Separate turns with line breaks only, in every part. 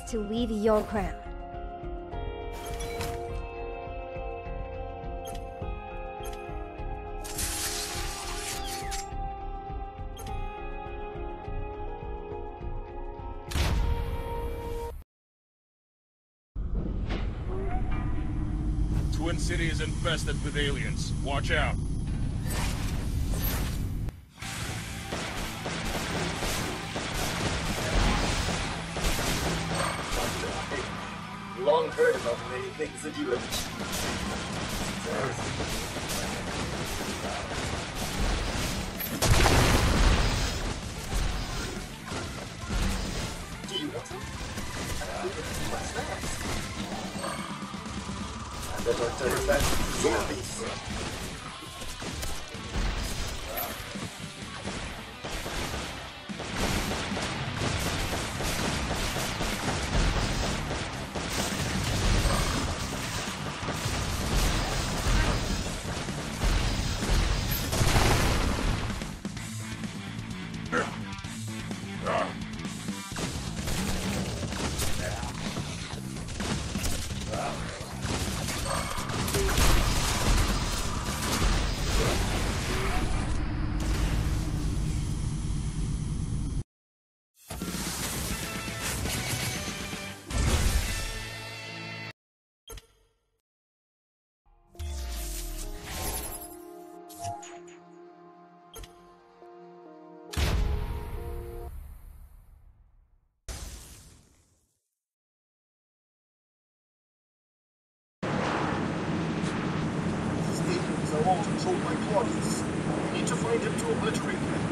to leave your crown.
Twin City is infested with aliens. Watch out.
Long heard about many things that you have. Do you want some? What's next? I bet I'll tell you that zombies. Are all controlled by Claudius. We need to find him to obliterate them.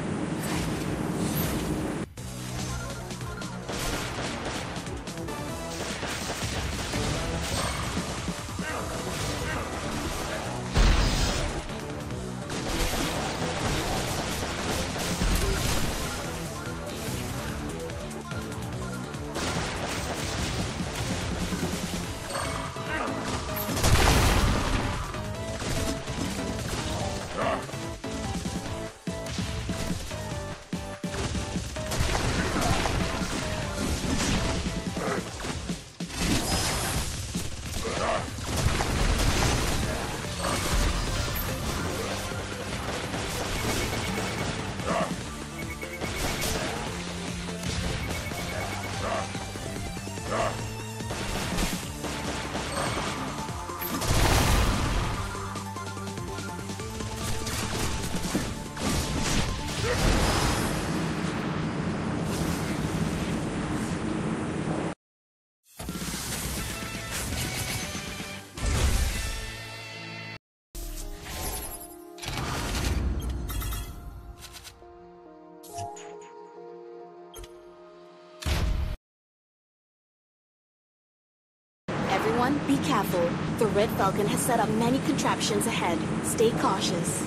Everyone, be careful. The Red Falcon has set up many contraptions ahead. Stay cautious.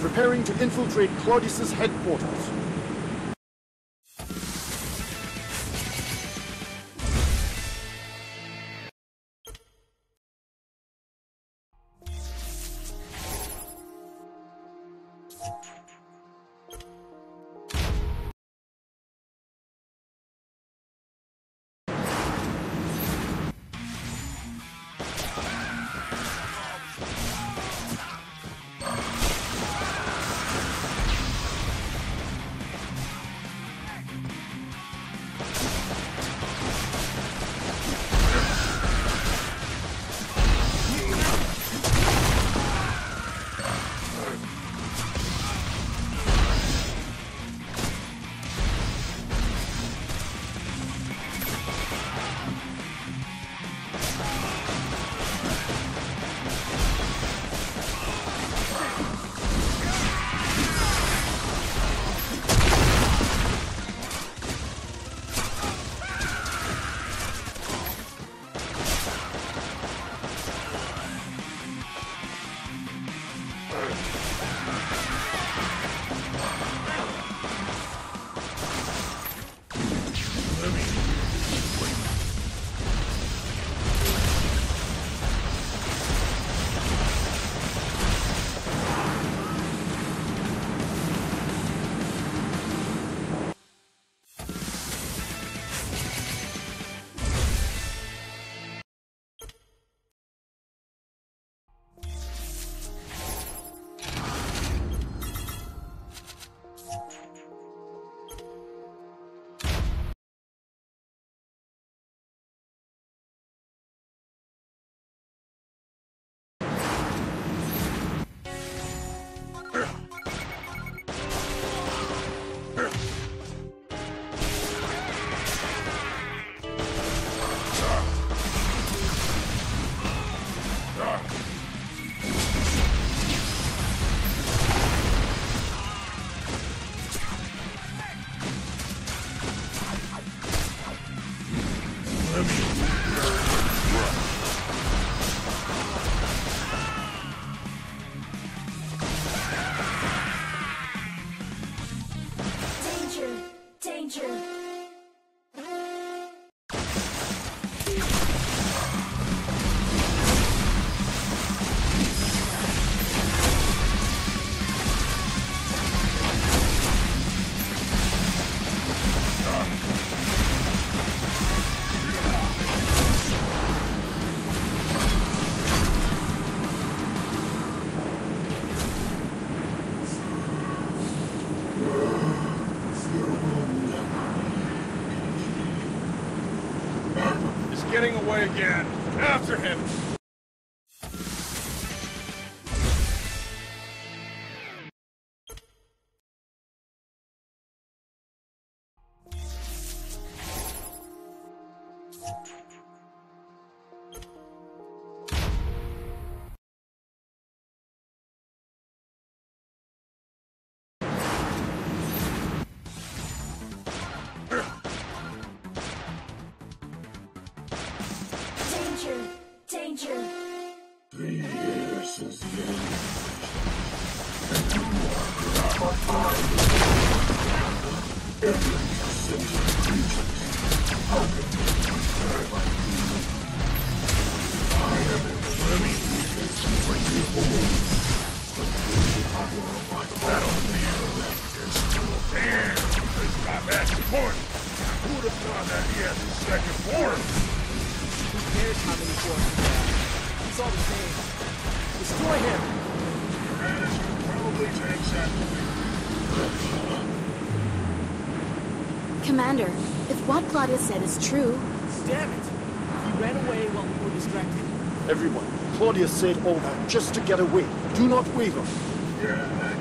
preparing to infiltrate Claudius's headquarters.
Getting away again. After him!
Danger!
Who would have thought that he has his second form?
Who cares how many forms he has? It's all the same. Destroy him!
Probably takes that.
Commander, if what Claudius said is true...
Damn it! He ran away while we were distracted.
Everyone, Claudius said all that just to get away. Do not waver.
Yeah,